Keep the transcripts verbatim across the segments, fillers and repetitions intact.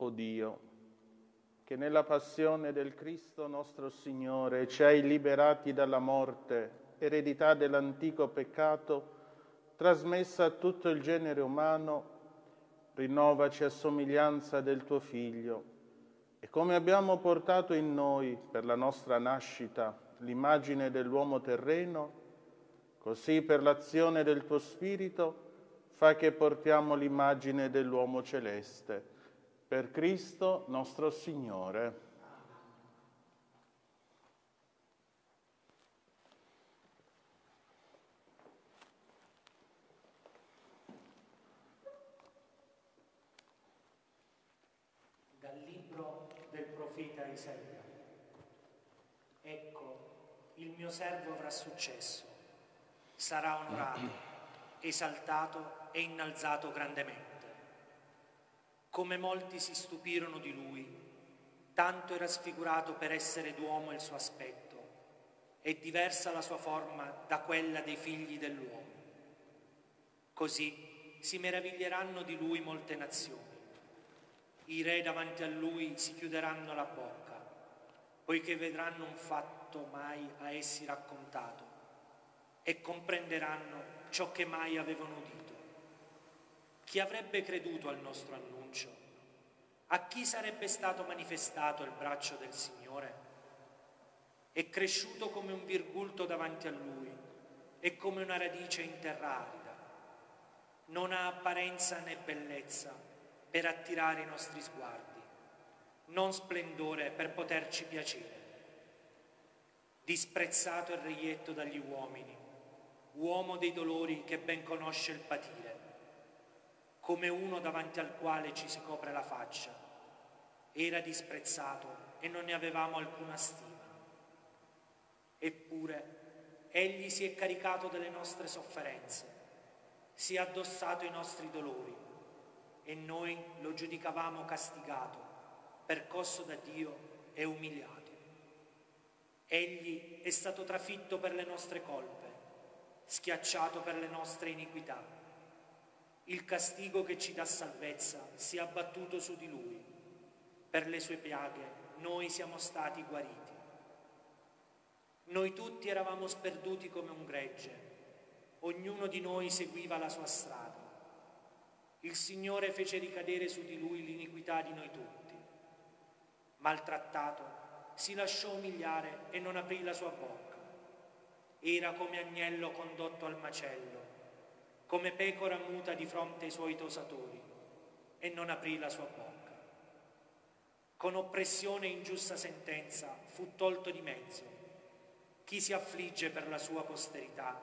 O Dio, che nella passione del Cristo nostro Signore ci hai liberati dalla morte, eredità dell'antico peccato, trasmessa a tutto il genere umano, rinnovaci a somiglianza del tuo Figlio, e come abbiamo portato in noi, per la nostra nascita, l'immagine dell'uomo terreno, così per l'azione del tuo Spirito fa che portiamo l'immagine dell'uomo celeste. Per Cristo nostro Signore. Dal libro del profeta Isaia. Ecco, il mio servo avrà successo, sarà onorato, esaltato e innalzato grandemente. Come molti si stupirono di lui, tanto era sfigurato per essere d'uomo il suo aspetto, e diversa la sua forma da quella dei figli dell'uomo. Così si meraviglieranno di lui molte nazioni. I re davanti a lui si chiuderanno la bocca, poiché vedranno un fatto mai a essi raccontato e comprenderanno ciò che mai avevano udito. Chi avrebbe creduto al nostro annuncio? A chi sarebbe stato manifestato il braccio del Signore? È cresciuto come un virgulto davanti a lui e come una radice in terra arida. Non ha apparenza né bellezza per attirare i nostri sguardi, non splendore per poterci piacere. Disprezzato e reietto dagli uomini, uomo dei dolori che ben conosce il patire, come uno davanti al quale ci si copre la faccia. Era disprezzato e non ne avevamo alcuna stima. Eppure egli si è caricato delle nostre sofferenze, si è addossato i nostri dolori, e noi lo giudicavamo castigato, percosso da Dio e umiliato. Egli è stato trafitto per le nostre colpe, schiacciato per le nostre iniquità. Il castigo che ci dà salvezza si è abbattuto su di lui. Per le sue piaghe noi siamo stati guariti. Noi tutti eravamo sperduti come un gregge, ognuno di noi seguiva la sua strada. Il Signore fece ricadere su di lui l'iniquità di noi tutti. Maltrattato, si lasciò umiliare e non aprì la sua bocca. Era come agnello condotto al macello, come pecora muta di fronte ai suoi tosatori, e non aprì la sua bocca. Con oppressione e ingiusta sentenza fu tolto di mezzo. Chi si affligge per la sua posterità?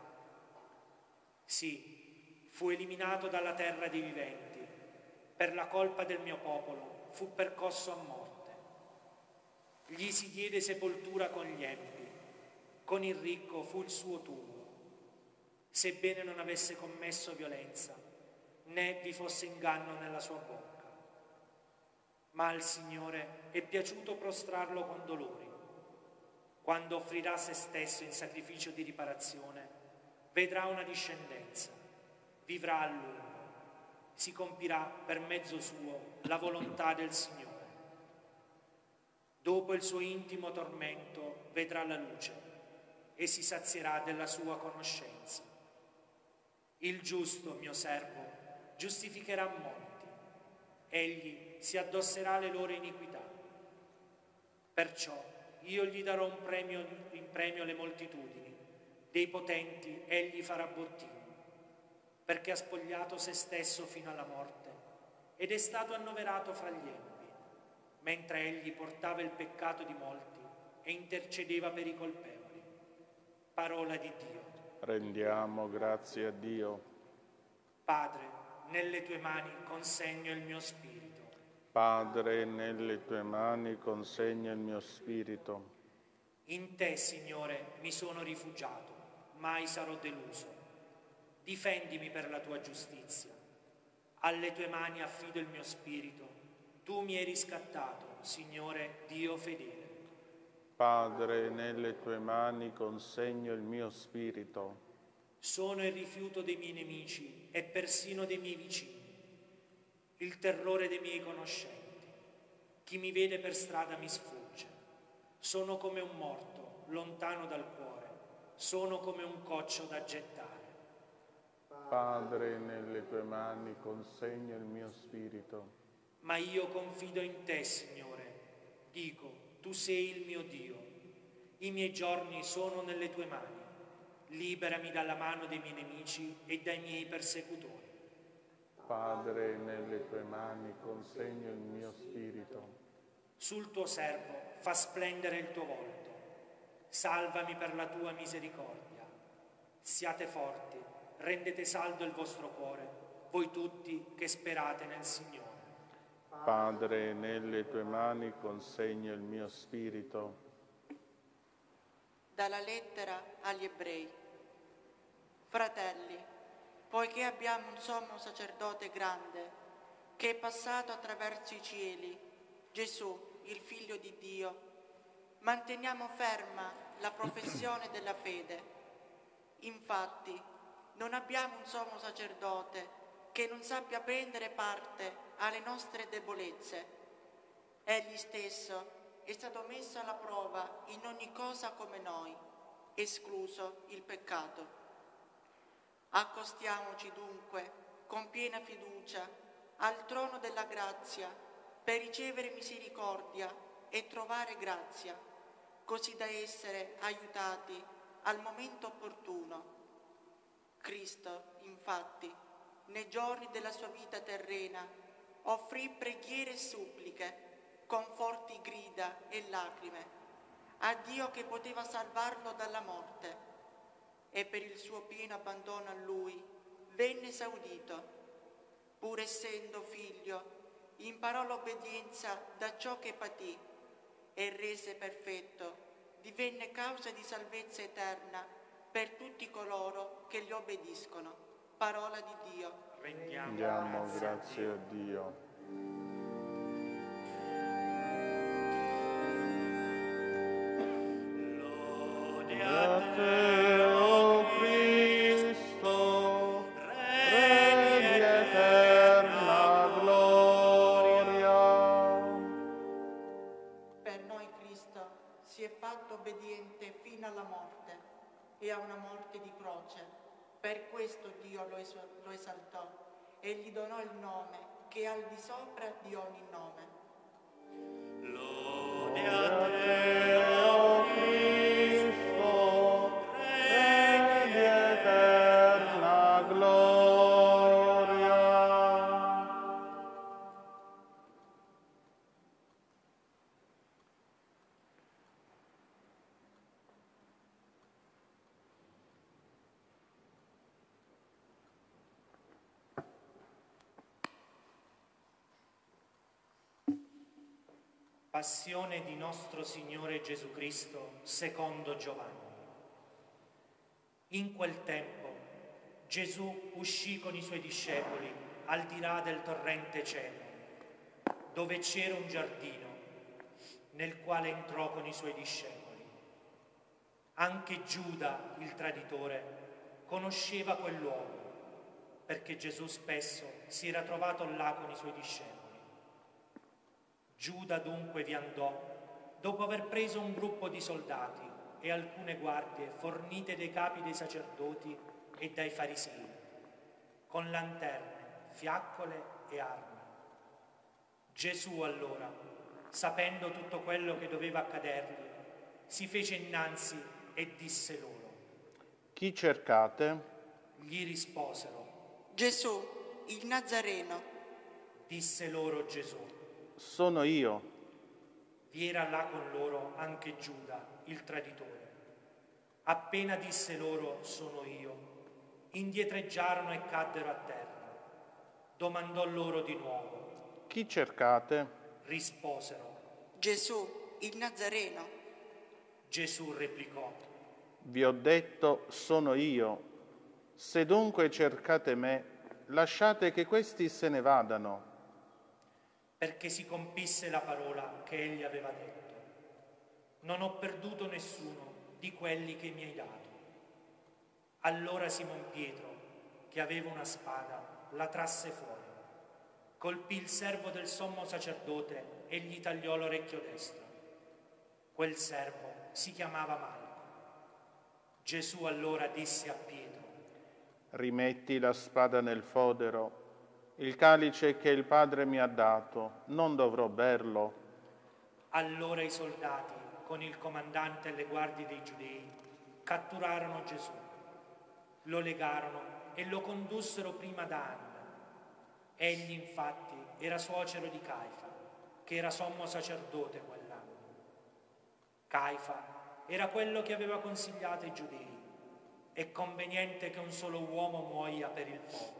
Sì, fu eliminato dalla terra dei viventi. Per la colpa del mio popolo fu percosso a morte. Gli si diede sepoltura con gli empi, con il ricco fu il suo tumo. Sebbene non avesse commesso violenza, né vi fosse inganno nella sua bocca. Ma al Signore è piaciuto prostrarlo con dolori. Quando offrirà se stesso in sacrificio di riparazione, vedrà una discendenza, vivrà a lungo, si compirà per mezzo suo la volontà del Signore. Dopo il suo intimo tormento vedrà la luce e si sazierà della sua conoscenza. Il giusto, mio servo, giustificherà molti. Egli si addosserà le loro iniquità. Perciò io gli darò un premio in premio alle moltitudini, dei potenti egli farà bottino, perché ha spogliato se stesso fino alla morte ed è stato annoverato fra gli empi, mentre egli portava il peccato di molti e intercedeva per i colpevoli. Parola di Dio. Rendiamo grazie a Dio. Padre, nelle tue mani consegno il mio spirito. Padre, nelle tue mani consegno il mio spirito. In te, Signore, mi sono rifugiato, mai sarò deluso. Difendimi per la tua giustizia. Alle tue mani affido il mio spirito. Tu mi hai riscattato, Signore Dio fedele. Padre, nelle tue mani consegno il mio spirito. Sono il rifiuto dei miei nemici e persino dei miei vicini, il terrore dei miei conoscenti. Chi mi vede per strada mi sfugge. Sono come un morto, lontano dal cuore. Sono come un coccio da gettare. Padre, nelle tue mani consegno il mio spirito. Ma io confido in te, Signore. Dico, tu sei il mio Dio. I miei giorni sono nelle tue mani. Liberami dalla mano dei miei nemici e dai miei persecutori. Padre, nelle tue mani consegno il mio spirito. Sul tuo servo fa splendere il tuo volto. Salvami per la tua misericordia. Siate forti, rendete saldo il vostro cuore, voi tutti che sperate nel Signore. Padre, nelle tue mani consegno il mio spirito. Dalla lettera agli Ebrei. Fratelli, poiché abbiamo un sommo sacerdote grande, che è passato attraverso i cieli, Gesù, il Figlio di Dio, manteniamo ferma la professione della fede. Infatti, non abbiamo un sommo sacerdote che non sappia prendere parte alle nostre debolezze. Egli stesso è stato messo alla prova in ogni cosa come noi, escluso il peccato. Accostiamoci dunque con piena fiducia al trono della grazia per ricevere misericordia e trovare grazia, così da essere aiutati al momento opportuno. Cristo, infatti, nei giorni della sua vita terrena, offrì preghiere e suppliche con forti grida e lacrime a Dio che poteva salvarlo dalla morte, e per il suo pieno abbandono a Lui venne esaudito. Pur essendo figlio, imparò l'obbedienza da ciò che patì e rese perfetto, divenne causa di salvezza eterna per tutti coloro che gli obbediscono. Parola di Dio. Rendiamo Diamo grazie grazie a Dio. Lode A te, o Cristo, Re di eterna gloria. Per noi Cristo si è fatto obbediente fino alla morte e a una morte di croce. Per questo Dio lo, es- lo esaltò e gli donò il nome che è al di sopra di ogni nome. Lode A a te, te, o Cristo, Re di eterna gloria. Passione di nostro Signore Gesù Cristo secondo Giovanni. In quel tempo Gesù uscì con i suoi discepoli al di là del torrente Cedro, dove c'era un giardino, nel quale entrò con i suoi discepoli. Anche Giuda, il traditore, conosceva quel luogo, perché Gesù spesso si era trovato là con i suoi discepoli. Giuda dunque vi andò, dopo aver preso un gruppo di soldati e alcune guardie fornite dai capi dei sacerdoti e dai farisei, con lanterne, fiaccole e armi. Gesù allora, sapendo tutto quello che doveva accadergli, si fece innanzi e disse loro. Chi cercate? Gli risposero. Gesù, il Nazareno. Disse loro Gesù. Sono io. Vi era là con loro anche Giuda, il traditore. Appena disse loro sono io, indietreggiarono e caddero a terra. Domandò loro di nuovo. Chi cercate? Risposero. Gesù, il Nazareno. Gesù replicò. Vi ho detto, sono io. Se dunque cercate me, lasciate che questi se ne vadano. Perché si compisse la parola che egli aveva detto. Non ho perduto nessuno di quelli che mi hai dato. Allora Simon Pietro, che aveva una spada, la trasse fuori, colpì il servo del sommo sacerdote e gli tagliò l'orecchio destro. Quel servo si chiamava Malco. Gesù allora disse a Pietro: rimetti la spada nel fodero. Il calice che il Padre mi ha dato, non dovrò berlo? Allora i soldati, con il comandante e le guardie dei Giudei, catturarono Gesù, lo legarono e lo condussero prima da Anna. Egli infatti era suocero di Caifa, che era sommo sacerdote quell'anno. Caifa era quello che aveva consigliato ai Giudei: è conveniente che un solo uomo muoia per il popolo.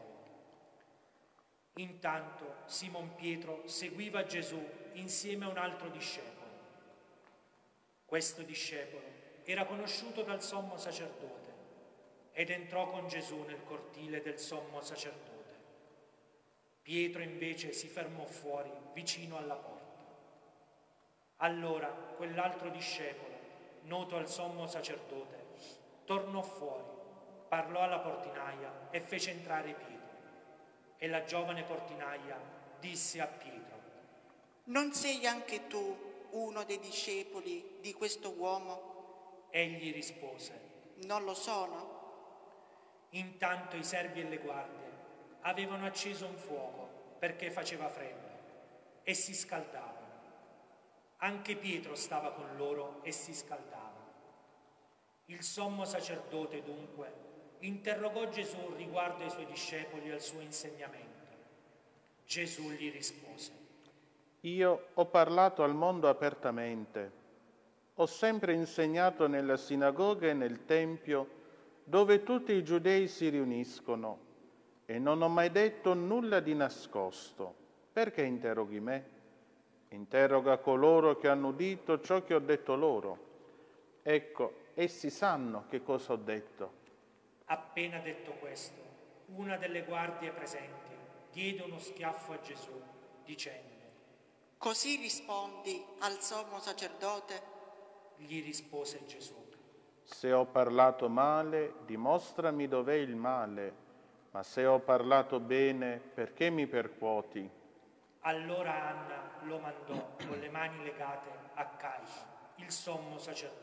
Intanto Simon Pietro seguiva Gesù insieme a un altro discepolo. Questo discepolo era conosciuto dal sommo sacerdote ed entrò con Gesù nel cortile del sommo sacerdote. Pietro invece si fermò fuori, vicino alla porta. Allora quell'altro discepolo, noto al sommo sacerdote, tornò fuori, parlò alla portinaia e fece entrare Pietro. E la giovane portinaia disse a Pietro: non sei anche tu uno dei discepoli di questo uomo? Egli rispose: non lo sono. Intanto i servi e le guardie avevano acceso un fuoco perché faceva freddo e si scaldavano. Anche Pietro stava con loro e si scaldava. Il sommo sacerdote dunque interrogò Gesù riguardo ai suoi discepoli e al suo insegnamento. Gesù gli rispose: io ho parlato al mondo apertamente. Ho sempre insegnato nella sinagoga e nel tempio, dove tutti i giudei si riuniscono, e non ho mai detto nulla di nascosto. Perché interroghi me? Interroga coloro che hanno udito ciò che ho detto loro. Ecco, essi sanno che cosa ho detto. Appena detto questo, una delle guardie presenti diede uno schiaffo a Gesù, dicendo: così rispondi al sommo sacerdote? Gli rispose Gesù: se ho parlato male, dimostrami dov'è il male, ma se ho parlato bene, perché mi percuoti? Allora Anna lo mandò con le mani legate a Caifa, il sommo sacerdote.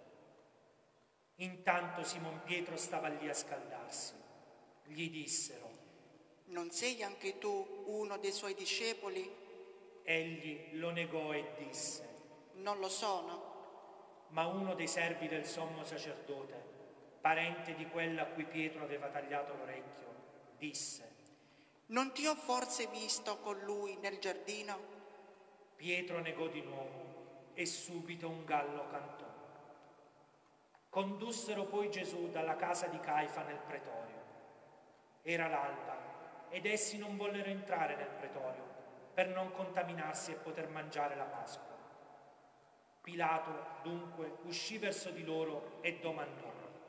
Intanto Simon Pietro stava lì a scaldarsi. Gli dissero: non sei anche tu uno dei suoi discepoli? Egli lo negò e disse: non lo sono. Ma uno dei servi del sommo sacerdote, parente di quella a cui Pietro aveva tagliato l'orecchio, disse: non ti ho forse visto con lui nel giardino? Pietro negò di nuovo e subito un gallo cantò. Condussero poi Gesù dalla casa di Caifa nel pretorio. Era l'alba ed essi non vollero entrare nel pretorio per non contaminarsi e poter mangiare la Pasqua. Pilato dunque uscì verso di loro e domandò: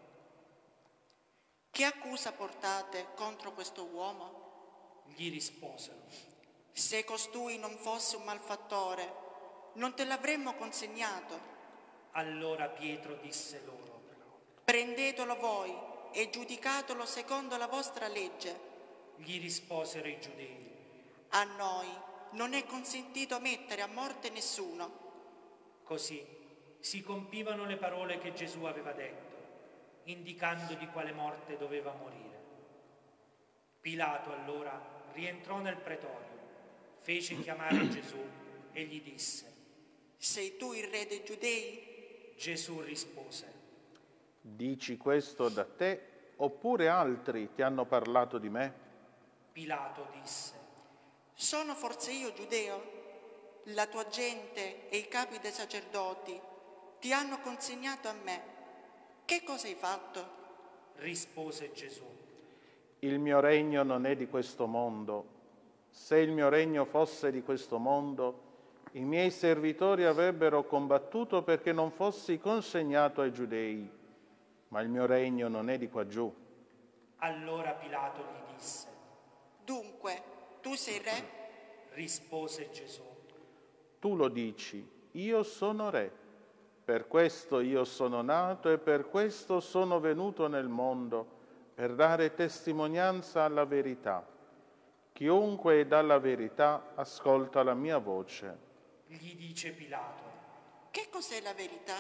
che accusa portate contro questo uomo? Gli risposero: se costui non fosse un malfattore, non te l'avremmo consegnato. Allora Pietro disse loro: prendetelo voi e giudicatelo secondo la vostra legge. Gli risposero i giudei: a noi non è consentito mettere a morte nessuno. Così si compivano le parole che Gesù aveva detto, indicando di quale morte doveva morire. Pilato allora rientrò nel pretorio, fece chiamare Gesù e gli disse: sei tu il re dei Giudei? Gesù rispose: dici questo da te, oppure altri ti hanno parlato di me? Pilato disse: sono forse io giudeo? La tua gente e i capi dei sacerdoti ti hanno consegnato a me. Che cosa hai fatto? Rispose Gesù: il mio regno non è di questo mondo. Se il mio regno fosse di questo mondo, i miei servitori avrebbero combattuto perché non fossi consegnato ai giudei, ma il mio regno non è di qua giù. Allora Pilato gli disse: dunque, tu sei re? Rispose Gesù: tu lo dici, io sono re. Per questo io sono nato e per questo sono venuto nel mondo, per dare testimonianza alla verità. Chiunque dà la verità ascolta la mia voce. Gli dice Pilato. Che cos'è la verità?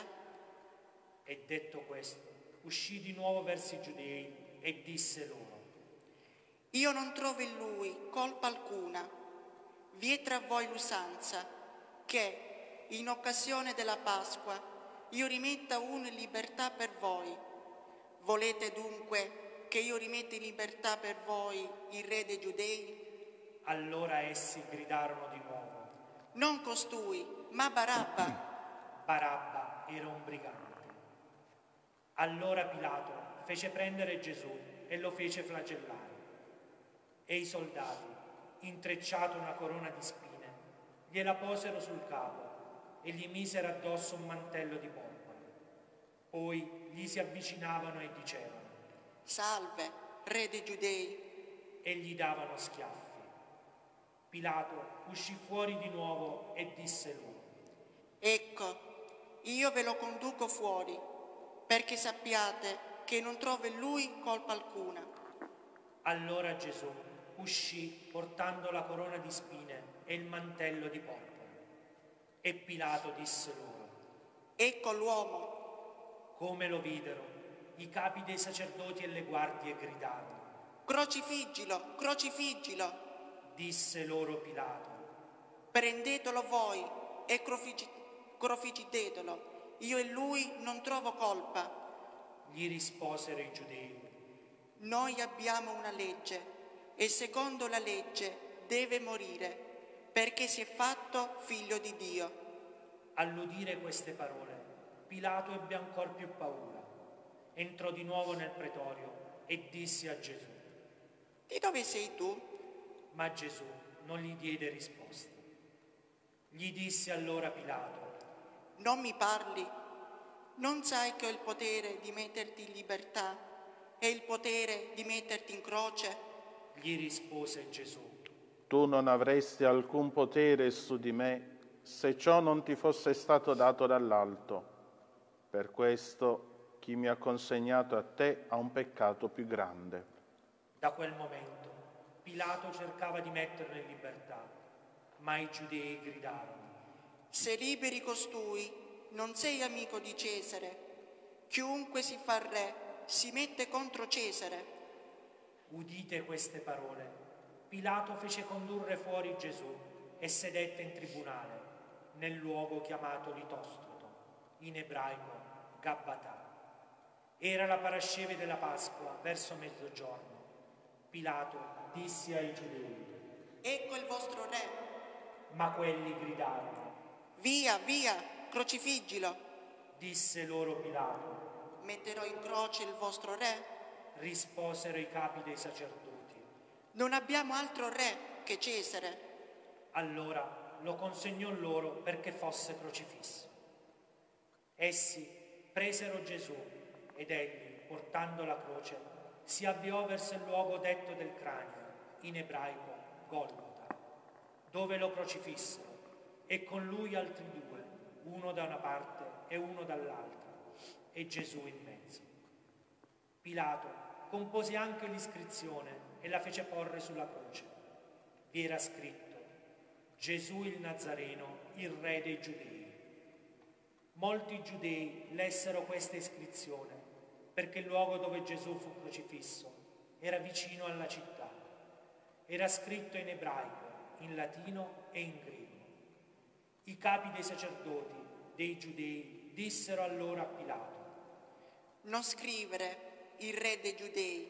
E detto questo, uscì di nuovo verso i Giudei e disse loro: Io non trovo in lui colpa alcuna. Vi è tra voi l'usanza che, in occasione della Pasqua, io rimetta uno in libertà per voi. Volete dunque che io rimetta in libertà per voi il re dei Giudei? Allora essi gridarono di nuovo: Non costui, ma Barabba. Barabba era un brigante. Allora Pilato fece prendere Gesù e lo fece flagellare. E i soldati, intrecciato una corona di spine, gliela posero sul capo e gli misero addosso un mantello di porpora. Poi gli si avvicinavano e dicevano: Salve, re dei Giudei. E gli davano schiaffi. Pilato uscì fuori di nuovo e disse loro: Ecco, io ve lo conduco fuori, perché sappiate che non trovo in lui colpa alcuna. Allora Gesù uscì portando la corona di spine e il mantello di porpora. E Pilato disse loro: Ecco l'uomo. Come lo videro, i capi dei sacerdoti e le guardie gridarono. Crocifiggilo, crocifiggilo. Disse loro Pilato: Prendetelo voi e crofigi- crocifiggitelo. Io e lui non trovo colpa. Gli risposero i Giudei: Noi abbiamo una legge e secondo la legge deve morire perché si è fatto figlio di Dio. All'udire queste parole, Pilato ebbe ancor più paura. Entrò di nuovo nel pretorio e disse a Gesù: Di dove sei tu? Ma Gesù non gli diede risposta. Gli disse allora Pilato: Non mi parli? Non sai che ho il potere di metterti in libertà e il potere di metterti in croce? Gli rispose Gesù: Tu non avresti alcun potere su di me se ciò non ti fosse stato dato dall'alto. Per questo chi mi ha consegnato a te ha un peccato più grande. Da quel momento Pilato cercava di metterlo in libertà, ma i Giudei gridarono: Se liberi costui, non sei amico di Cesare. Chiunque si fa re si mette contro Cesare. Udite queste parole, Pilato fece condurre fuori Gesù e sedette in tribunale, nel luogo chiamato Litostoto, in ebraico Gabbatà. Era la parasceve della Pasqua, verso mezzogiorno. Pilato disse ai Giudei: Ecco il vostro re. Ma quelli gridarono: Via, via, crocifiggilo. Disse loro Pilato: Metterò in croce il vostro re? Risposero i capi dei sacerdoti: Non abbiamo altro re che Cesare. Allora lo consegnò loro perché fosse crocifisso. Essi presero Gesù ed egli, portando la croce, si avviò verso il luogo detto del cranio, in ebraico Golgota, dove lo crocifissero, e con lui altri due, uno da una parte e uno dall'altra, e Gesù in mezzo. Pilato compose anche l'iscrizione e la fece porre sulla croce. Vi era scritto: Gesù il Nazareno, il re dei Giudei. Molti giudei lessero questa iscrizione perché il luogo dove Gesù fu crocifisso era vicino alla città. Era scritto in ebraico, in latino e in greco. I capi dei sacerdoti, dei giudei, dissero allora a Pilato: Non scrivere il re dei Giudei,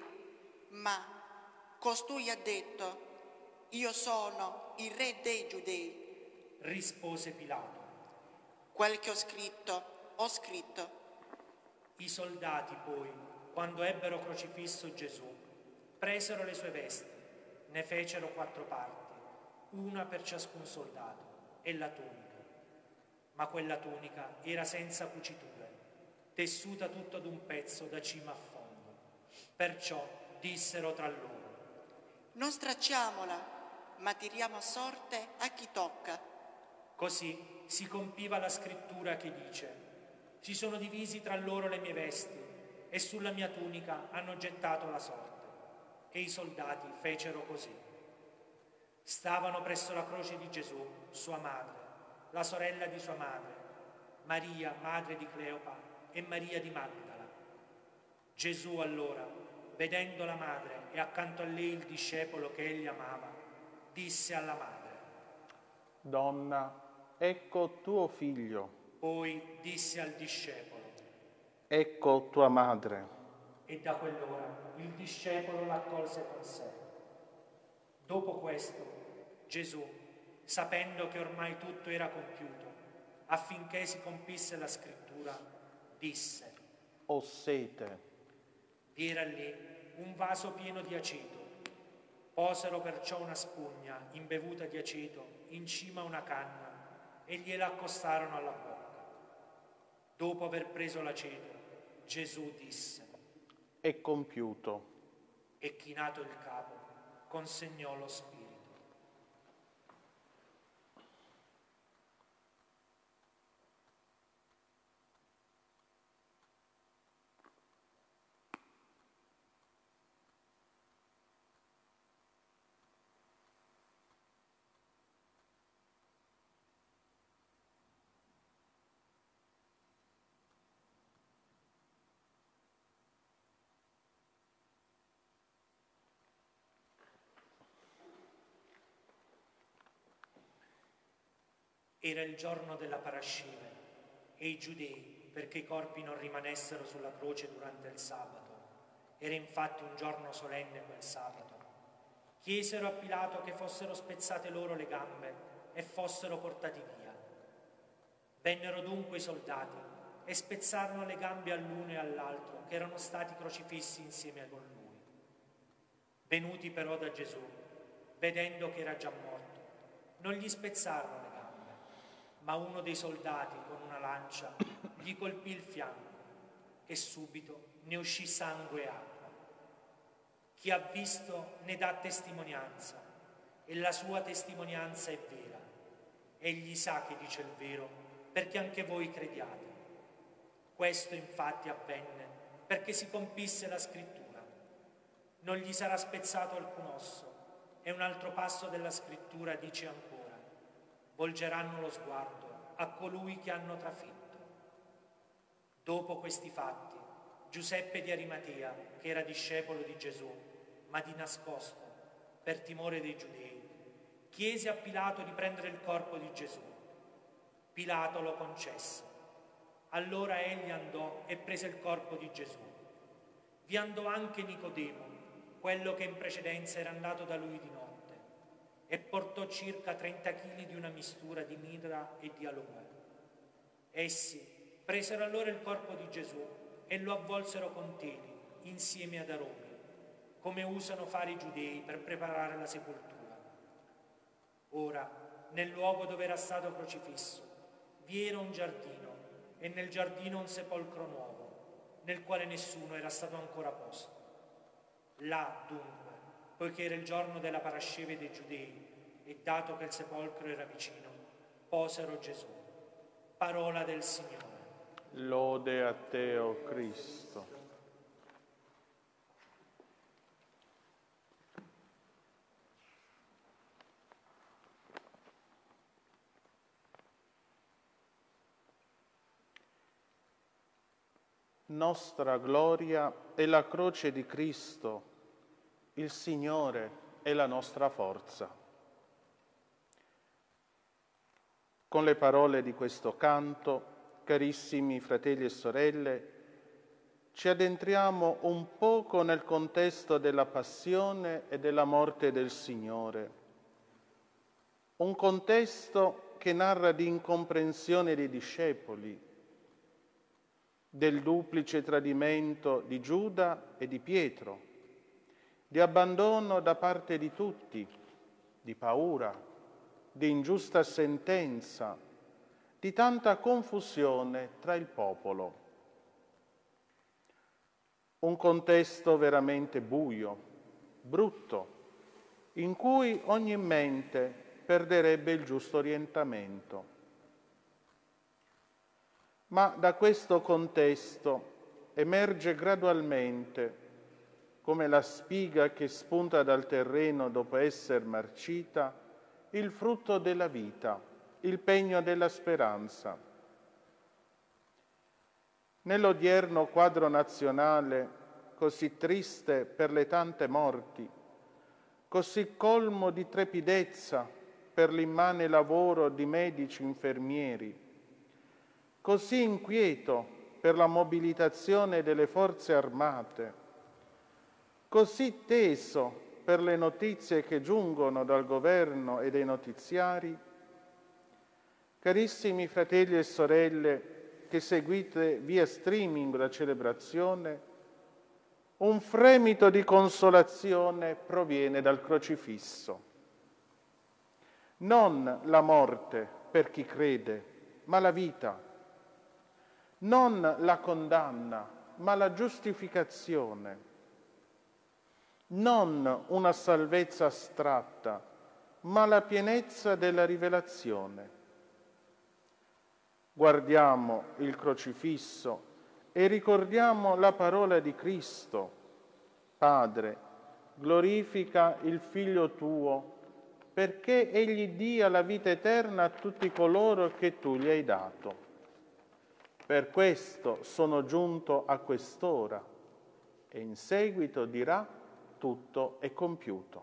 ma costui ha detto: Io sono il re dei Giudei. Rispose Pilato: Quel che ho scritto, ho scritto. I soldati poi, quando ebbero crocifisso Gesù, presero le sue vesti, ne fecero quattro parti, una per ciascun soldato, e la tunica. Ma quella tunica era senza cuciture, tessuta tutta d'un pezzo da cima a fondo. Perciò dissero tra loro: Non stracciamola, ma tiriamo a sorte a chi tocca. Così si compiva la scrittura che dice: si sono divisi tra loro le mie vesti e sulla mia tunica hanno gettato la sorte. E i soldati fecero così. Stavano presso la croce di Gesù, sua madre, la sorella di sua madre, Maria, madre di Cleopa, e Maria di Magdala. Gesù allora, vedendo la madre e accanto a lei il discepolo che egli amava, disse alla madre: Donna, ecco tuo figlio. Poi disse al discepolo: Ecco tua madre. E da quell'ora il discepolo l'accolse con sé. Dopo questo, Gesù, sapendo che ormai tutto era compiuto, affinché si compisse la scrittura, disse: Ho sete. Vi era lì un vaso pieno di aceto. Posero perciò una spugna imbevuta di aceto in cima a una canna e gliela accostarono alla bocca. Dopo aver preso l'aceto, Gesù disse: È compiuto. E chinato il capo, consegnò lo spirito. Era il giorno della parascime e i giudei, perché i corpi non rimanessero sulla croce durante il sabato, era infatti un giorno solenne quel sabato, chiesero a Pilato che fossero spezzate loro le gambe e fossero portati via. Vennero dunque i soldati e spezzarono le gambe all'uno e all'altro, che erano stati crocifissi insieme con lui. Venuti però da Gesù, vedendo che era già morto, non gli spezzarono le gambe, ma uno dei soldati con una lancia gli colpì il fianco e subito ne uscì sangue e acqua. Chi ha visto ne dà testimonianza e la sua testimonianza è vera. Egli sa che dice il vero perché anche voi crediate. Questo infatti avvenne perché si compisse la scrittura. Non gli sarà spezzato alcun osso. E un altro passo della scrittura dice ancora: volgeranno lo sguardo a colui che hanno trafitto. Dopo questi fatti, Giuseppe di Arimatea, che era discepolo di Gesù, ma di nascosto, per timore dei giudei, chiese a Pilato di prendere il corpo di Gesù. Pilato lo concesse. Allora egli andò e prese il corpo di Gesù. Vi andò anche Nicodemo, quello che in precedenza era andato da lui di notte, e portò circa trenta chili di una mistura di mirra e di aloe. Essi presero allora il corpo di Gesù e lo avvolsero con teli, insieme ad aromi, come usano fare i giudei per preparare la sepoltura. Ora, nel luogo dove era stato crocifisso, vi era un giardino, e nel giardino un sepolcro nuovo, nel quale nessuno era stato ancora posto. Là, dunque, poiché era il giorno della parasceve dei giudei, e dato che il sepolcro era vicino, posero Gesù. Parola del Signore. Lode a te, o Cristo. Nostra gloria è la croce di Cristo, il Signore è la nostra forza. Con le parole di questo canto, carissimi fratelli e sorelle, ci addentriamo un poco nel contesto della passione e della morte del Signore. Un contesto che narra di incomprensione dei discepoli, del duplice tradimento di Giuda e di Pietro, di abbandono da parte di tutti, di paura, di ingiusta sentenza, di tanta confusione tra il popolo. Un contesto veramente buio, brutto, in cui ogni mente perderebbe il giusto orientamento. Ma da questo contesto emerge gradualmente, come la spiga che spunta dal terreno dopo essere marcita, il frutto della vita, il pegno della speranza. Nell'odierno quadro nazionale, così triste per le tante morti, così colmo di trepidezza per l'immane lavoro di medici e infermieri, così inquieto per la mobilitazione delle forze armate, così teso per le notizie che giungono dal governo e dai notiziari, carissimi fratelli e sorelle che seguite via streaming la celebrazione, un fremito di consolazione proviene dal crocifisso. Non la morte per chi crede, ma la vita. Non la condanna, ma la giustificazione. Non una salvezza astratta, ma la pienezza della rivelazione. Guardiamo il crocifisso e ricordiamo la parola di Cristo. Padre, glorifica il Figlio tuo, perché egli dia la vita eterna a tutti coloro che tu gli hai dato. Per questo sono giunto a quest'ora, e in seguito dirà: tutto è compiuto.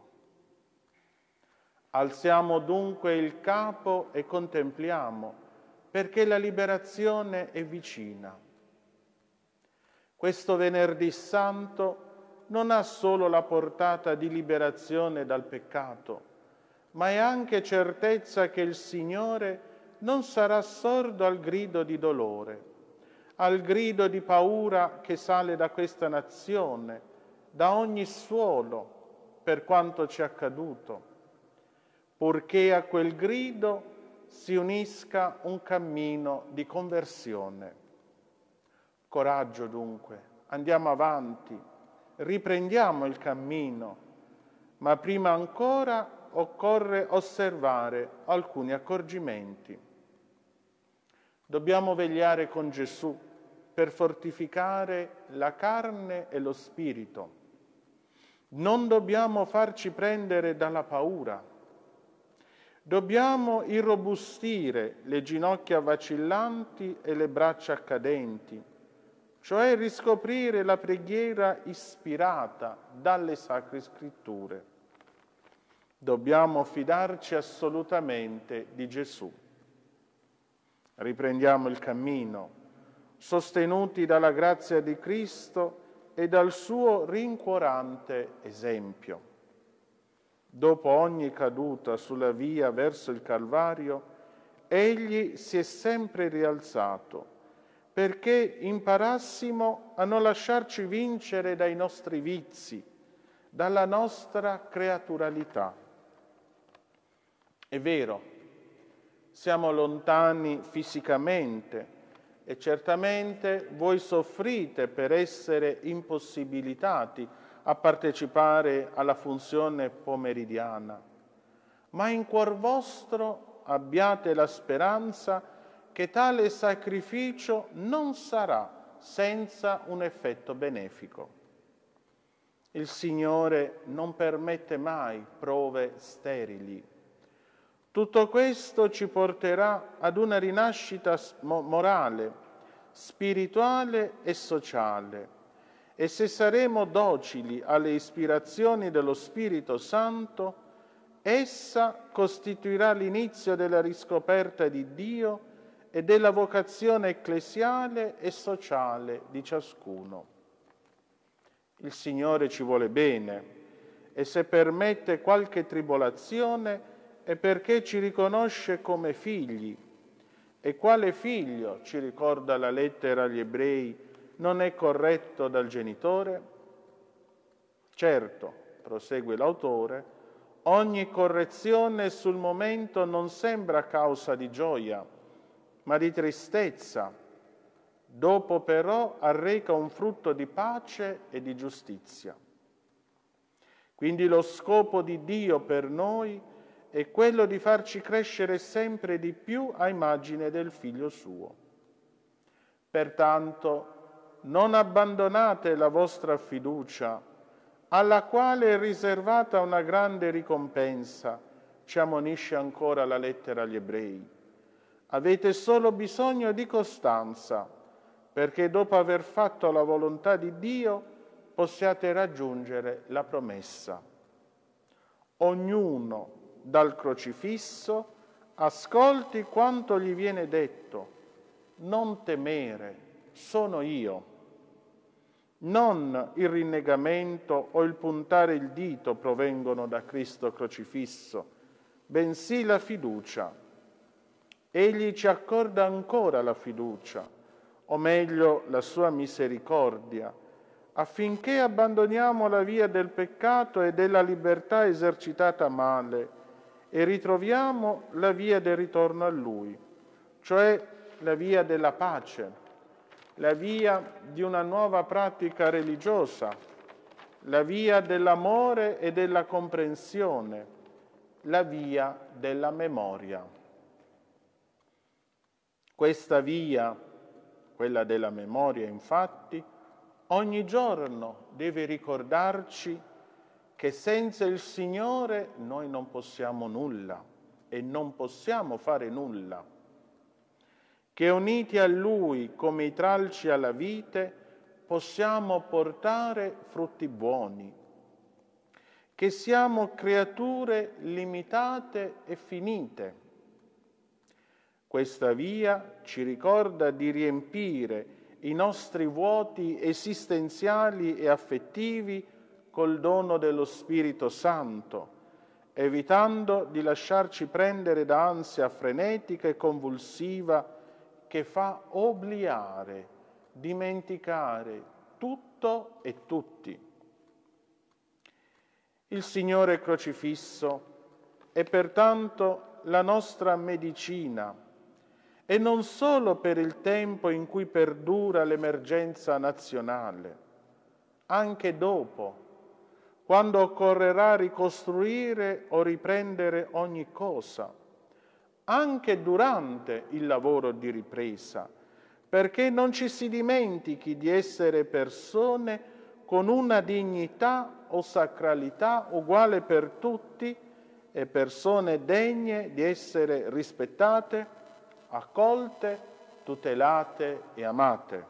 Alziamo dunque il capo e contempliamo, perché la liberazione è vicina. Questo Venerdì Santo non ha solo la portata di liberazione dal peccato, ma è anche certezza che il Signore non sarà sordo al grido di dolore, al grido di paura che sale da questa nazione, da ogni suolo, per quanto ci è accaduto, purché a quel grido si unisca un cammino di conversione. Coraggio dunque, andiamo avanti, riprendiamo il cammino, ma prima ancora occorre osservare alcuni accorgimenti. Dobbiamo vegliare con Gesù per fortificare la carne e lo spirito. Non dobbiamo farci prendere dalla paura. Dobbiamo irrobustire le ginocchia vacillanti e le braccia cadenti, cioè riscoprire la preghiera ispirata dalle Sacre Scritture. Dobbiamo fidarci assolutamente di Gesù. Riprendiamo il cammino, sostenuti dalla grazia di Cristo e dal suo rincuorante esempio. Dopo ogni caduta sulla via verso il Calvario, egli si è sempre rialzato, perché imparassimo a non lasciarci vincere dai nostri vizi, dalla nostra creaturalità. È vero, siamo lontani fisicamente, e certamente voi soffrite per essere impossibilitati a partecipare alla funzione pomeridiana, ma in cuor vostro abbiate la speranza che tale sacrificio non sarà senza un effetto benefico. Il Signore non permette mai prove sterili. Tutto questo ci porterà ad una rinascita morale, spirituale e sociale, e se saremo docili alle ispirazioni dello Spirito Santo, essa costituirà l'inizio della riscoperta di Dio e della vocazione ecclesiale e sociale di ciascuno. Il Signore ci vuole bene e se permette qualche tribolazione è perché ci riconosce come figli. E quale figlio, ci ricorda la lettera agli Ebrei, non è corretto dal genitore? Certo, prosegue l'autore, ogni correzione sul momento non sembra causa di gioia, ma di tristezza. Dopo però arreca un frutto di pace e di giustizia. Quindi lo scopo di Dio per noi è quello di farci crescere sempre di più a immagine del Figlio suo. Pertanto non abbandonate la vostra fiducia, alla quale è riservata una grande ricompensa, ci ammonisce ancora la lettera agli Ebrei. Avete solo bisogno di costanza, perché dopo aver fatto la volontà di Dio possiate raggiungere la promessa. Ognuno dal crocifisso ascolti quanto gli viene detto. Non temere, sono io. Non il rinnegamento o il puntare il dito provengono da Cristo crocifisso, bensì la fiducia. Egli ci accorda ancora la fiducia, o meglio la sua misericordia, affinché abbandoniamo la via del peccato e della libertà esercitata male e ritroviamo la via del ritorno a Lui, cioè la via della pace, la via di una nuova pratica religiosa, la via dell'amore e della comprensione, la via della memoria. Questa via, quella della memoria, infatti, ogni giorno deve ricordarci che senza il Signore noi non possiamo nulla e non possiamo fare nulla, che uniti a Lui come i tralci alla vite possiamo portare frutti buoni, che siamo creature limitate e finite. Questa via ci ricorda di riempire i nostri vuoti esistenziali e affettivi col dono dello Spirito Santo, evitando di lasciarci prendere da ansia frenetica e convulsiva che fa obliare, dimenticare tutto e tutti. Il Signore crocifisso è pertanto la nostra medicina, e non solo per il tempo in cui perdura l'emergenza nazionale, anche dopo, quando occorrerà ricostruire o riprendere ogni cosa, anche durante il lavoro di ripresa, perché non ci si dimentichi di essere persone con una dignità o sacralità uguale per tutti e persone degne di essere rispettate, accolte, tutelate e amate.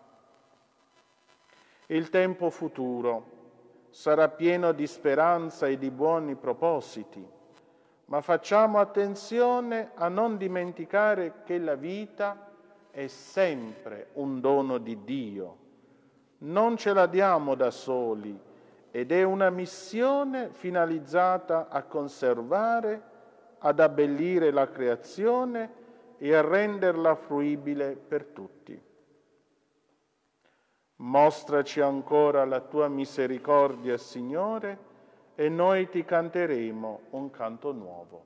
Il tempo futuro sarà pieno di speranza e di buoni propositi, ma facciamo attenzione a non dimenticare che la vita è sempre un dono di Dio. Non ce la diamo da soli ed è una missione finalizzata a conservare, ad abbellire la creazione e a renderla fruibile per tutti. Mostraci ancora la tua misericordia, Signore, e noi ti canteremo un canto nuovo.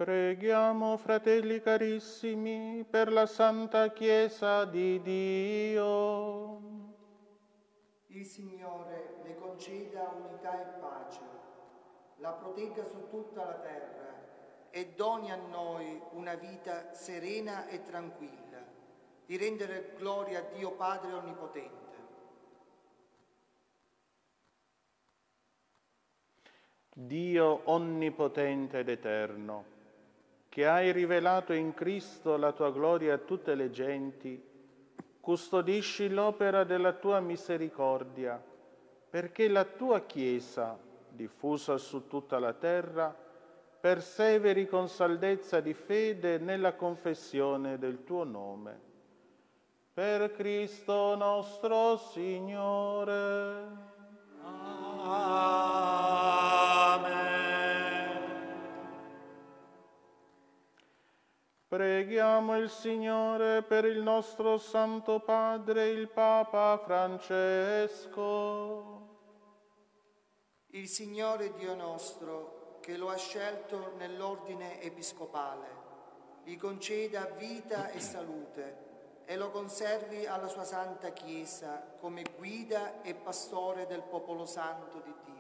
Preghiamo, fratelli carissimi, per la Santa Chiesa di Dio. Il Signore le conceda unità e pace, la protegga su tutta la terra e doni a noi una vita serena e tranquilla, di rendere gloria a Dio Padre Onnipotente. Dio onnipotente ed eterno, che hai rivelato in Cristo la tua gloria a tutte le genti, custodisci l'opera della tua misericordia, perché la tua Chiesa, diffusa su tutta la terra, perseveri con saldezza di fede nella confessione del tuo nome. Per Cristo nostro Signore. Amen. Preghiamo il Signore per il nostro Santo Padre, il Papa Francesco. Il Signore Dio nostro, che lo ha scelto nell'ordine episcopale, gli conceda vita e salute e lo conservi alla sua Santa Chiesa come guida e pastore del popolo santo di Dio.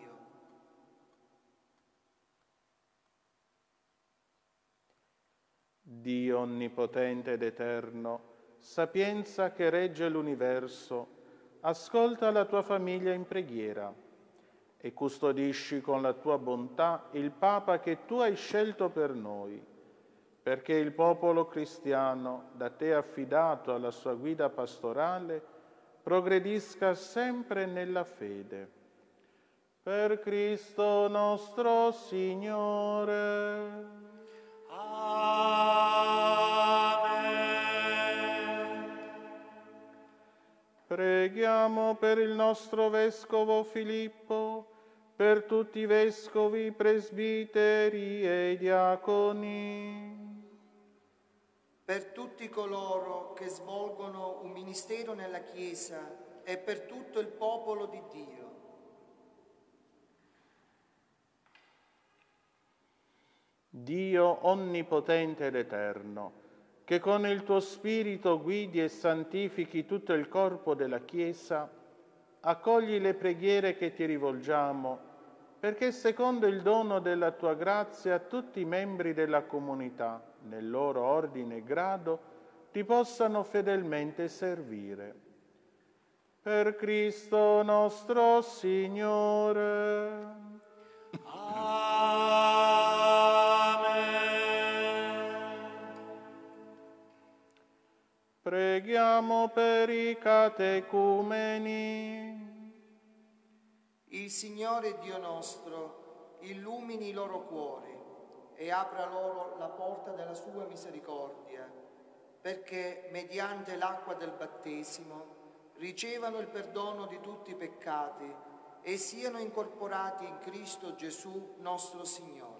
Dio onnipotente ed eterno, sapienza che regge l'universo, ascolta la tua famiglia in preghiera e custodisci con la tua bontà il Papa che tu hai scelto per noi, perché il popolo cristiano, da te affidato alla sua guida pastorale, progredisca sempre nella fede. Per Cristo nostro Signore. Amen. Preghiamo per il nostro Vescovo Filippo, per tutti i Vescovi, presbiteri e diaconi, per tutti coloro che svolgono un ministero nella Chiesa e per tutto il popolo di Dio. Dio onnipotente ed eterno, che con il tuo Spirito guidi e santifichi tutto il corpo della Chiesa, accogli le preghiere che ti rivolgiamo, perché secondo il dono della tua grazia tutti i membri della comunità, nel loro ordine e grado, ti possano fedelmente servire. Per Cristo nostro Signore. Amen. Preghiamo per i catecumeni. Il Signore Dio nostro illumini i loro cuori e apra loro la porta della sua misericordia, perché mediante l'acqua del battesimo ricevano il perdono di tutti i peccati e siano incorporati in Cristo Gesù nostro Signore.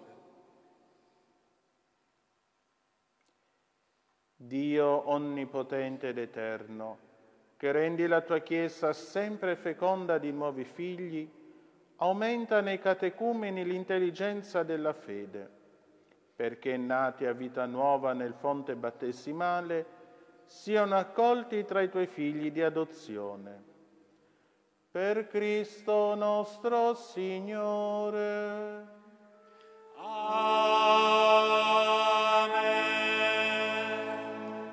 Dio onnipotente ed eterno, che rendi la tua Chiesa sempre feconda di nuovi figli, aumenta nei catecumeni l'intelligenza della fede, perché nati a vita nuova nel fonte battesimale siano accolti tra i tuoi figli di adozione. Per Cristo nostro Signore. Amen.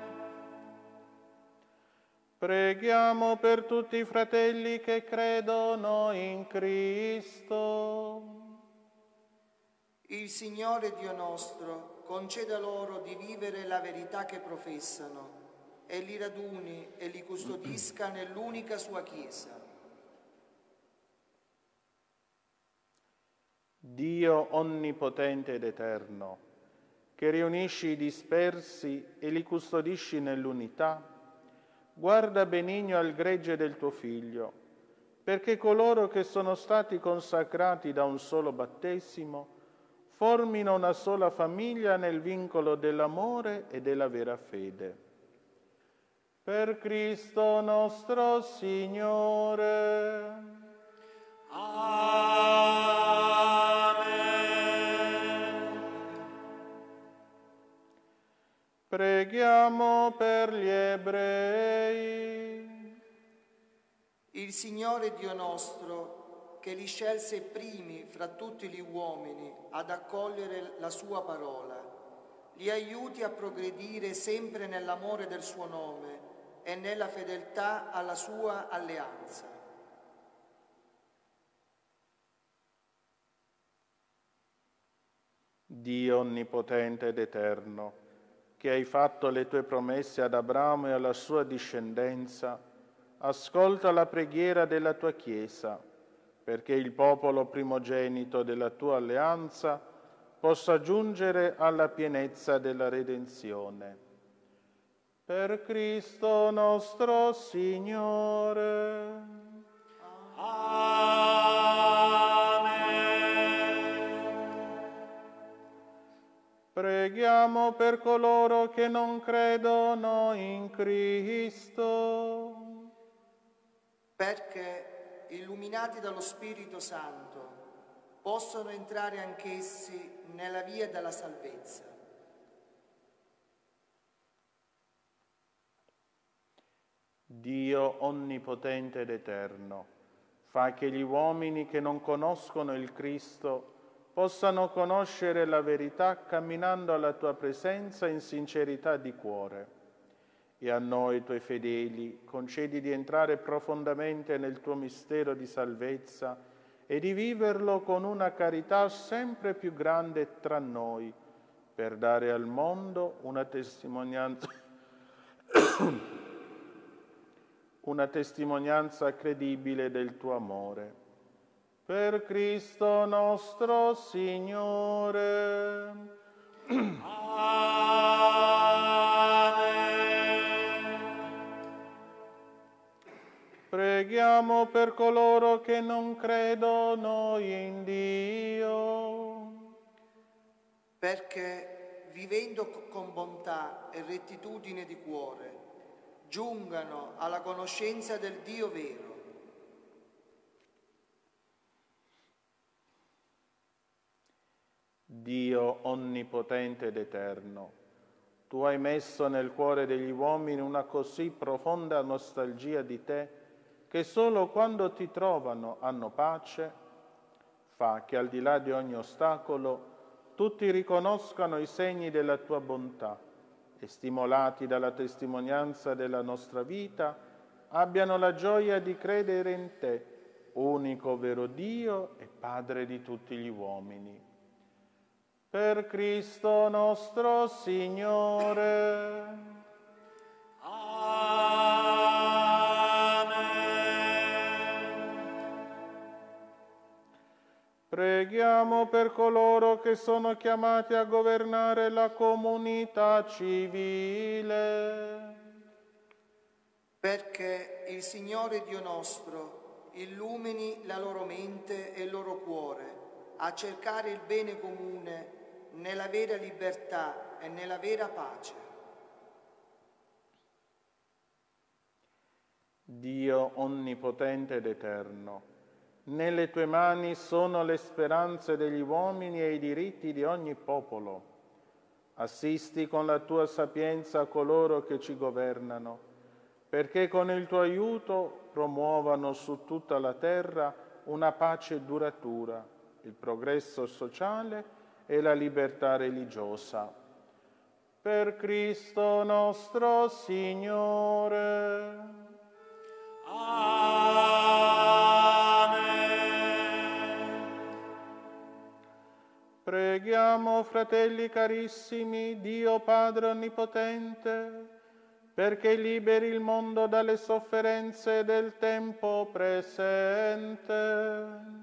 Preghiamo per tutti i fratelli che credono in Cristo. Il Signore Dio nostro conceda loro di vivere la verità che professano e li raduni e li custodisca nell'unica sua Chiesa. Dio onnipotente ed eterno, che riunisci i dispersi e li custodisci nell'unità, guarda benigno al gregge del tuo Figlio, perché coloro che sono stati consacrati da un solo battesimo formino una sola famiglia nel vincolo dell'amore e della vera fede. Per Cristo nostro Signore. Amen. Preghiamo per gli ebrei. Il Signore Dio nostro, che li scelse primi fra tutti gli uomini ad accogliere la sua parola, li aiuti a progredire sempre nell'amore del suo nome e nella fedeltà alla sua alleanza. Dio onnipotente ed eterno, che hai fatto le tue promesse ad Abramo e alla sua discendenza, ascolta la preghiera della tua Chiesa, perché il popolo primogenito della tua alleanza possa giungere alla pienezza della redenzione. Per Cristo nostro Signore. Preghiamo per coloro che non credono in Cristo, perché, illuminati dallo Spirito Santo, possono entrare anch'essi nella via della salvezza. Dio onnipotente ed eterno, fa che gli uomini che non conoscono il Cristo possano conoscere la verità camminando alla tua presenza in sincerità di cuore. E a noi, tuoi fedeli, concedi di entrare profondamente nel tuo mistero di salvezza e di viverlo con una carità sempre più grande tra noi, per dare al mondo una testimonianza, una testimonianza credibile del tuo amore. Per Cristo nostro Signore. Preghiamo per coloro che non credono in Dio, perché, vivendo con bontà e rettitudine di cuore, giungano alla conoscenza del Dio vero. Dio onnipotente ed eterno, tu hai messo nel cuore degli uomini una così profonda nostalgia di te che solo quando ti trovano hanno pace. Fa che al di là di ogni ostacolo tutti riconoscano i segni della tua bontà e, stimolati dalla testimonianza della nostra vita, abbiano la gioia di credere in te, unico vero Dio e Padre di tutti gli uomini. Per Cristo nostro Signore. Preghiamo per coloro che sono chiamati a governare la comunità civile, perché il Signore Dio nostro illumini la loro mente e il loro cuore a cercare il bene comune nella vera libertà e nella vera pace. Dio onnipotente ed eterno, nelle tue mani sono le speranze degli uomini e i diritti di ogni popolo. Assisti con la tua sapienza coloro che ci governano, perché con il tuo aiuto promuovano su tutta la terra una pace duratura, il progresso sociale e la libertà religiosa. Per Cristo nostro Signore. Preghiamo, fratelli carissimi, Dio Padre Onnipotente, perché liberi il mondo dalle sofferenze del tempo presente.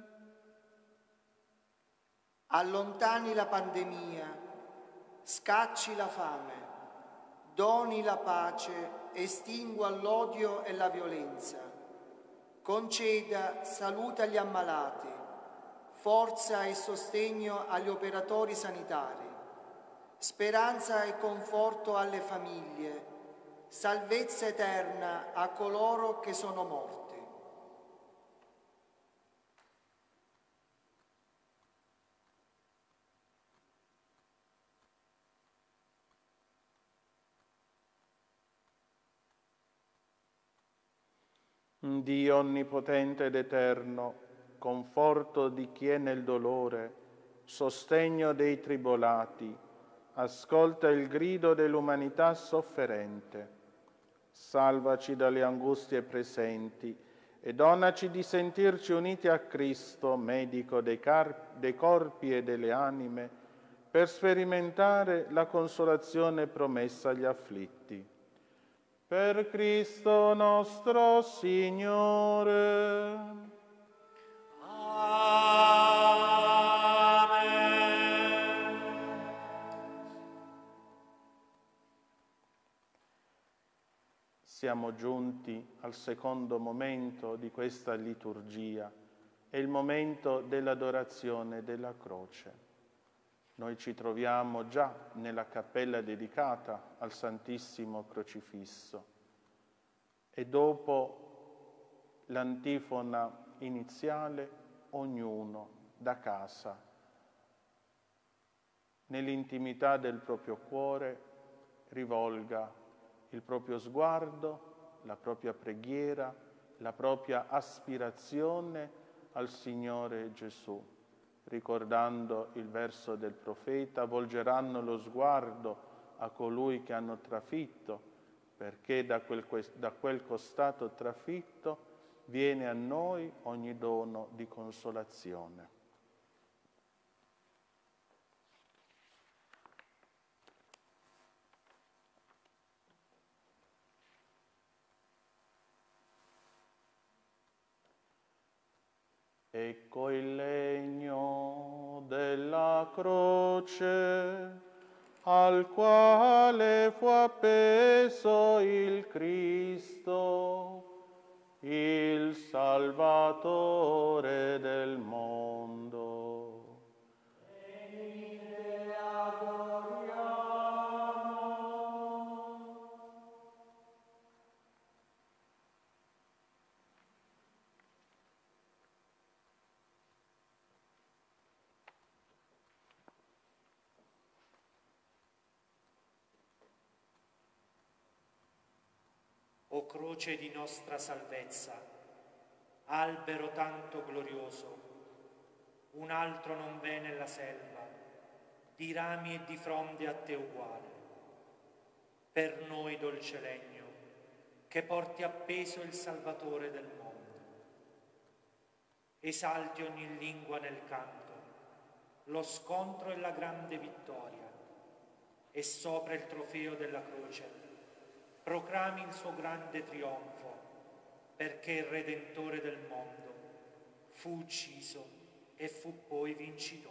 Allontani la pandemia, scacci la fame, doni la pace, estingua l'odio e la violenza. Conceda salute agli ammalati, forza e sostegno agli operatori sanitari, speranza e conforto alle famiglie, salvezza eterna a coloro che sono morti. Dio onnipotente ed eterno, conforto di chi è nel dolore, sostegno dei tribolati, ascolta il grido dell'umanità sofferente. Salvaci dalle angustie presenti e donaci di sentirci uniti a Cristo, medico dei, car- dei corpi e delle anime, per sperimentare la consolazione promessa agli afflitti. Per Cristo nostro Signore. Amen. Siamo giunti al secondo momento di questa liturgia, è il momento dell'adorazione della croce. Noi ci troviamo già nella cappella dedicata al Santissimo Crocifisso e dopo l'antifona iniziale ognuno da casa, nell'intimità del proprio cuore, rivolga il proprio sguardo, la propria preghiera, la propria aspirazione al Signore Gesù. Ricordando il verso del profeta, volgeranno lo sguardo a colui che hanno trafitto, perché da quel, da quel costato trafitto viene a noi ogni dono di consolazione. Ecco il legno della croce al quale fu appeso il Cristo, il Salvatore del mondo. Venite, adoriamo. O croce di nostra salvezza, albero tanto glorioso, un altro non v'è nella selva, di rami e di fronde a te uguale. Per noi dolce legno, che porti appeso il Salvatore del mondo. Esalti ogni lingua nel canto, lo scontro e la grande vittoria, e sopra il trofeo della croce proclami il suo grande trionfo, perché il Redentore del mondo fu ucciso e fu poi vincitore.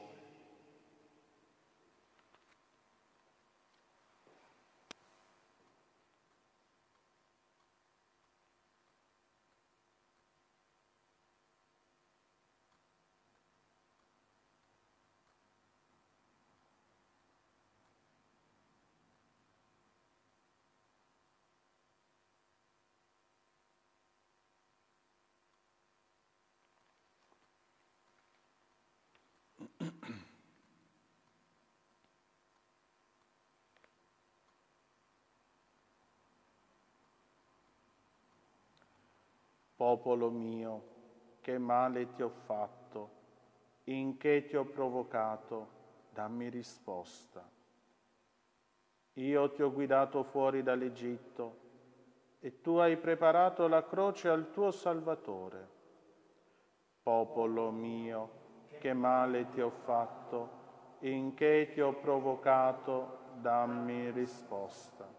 Popolo mio, che male ti ho fatto, in che ti ho provocato, dammi risposta. Io ti ho guidato fuori dall'Egitto e tu hai preparato la croce al tuo Salvatore. Popolo mio, che male ti ho fatto, in che ti ho provocato, dammi risposta.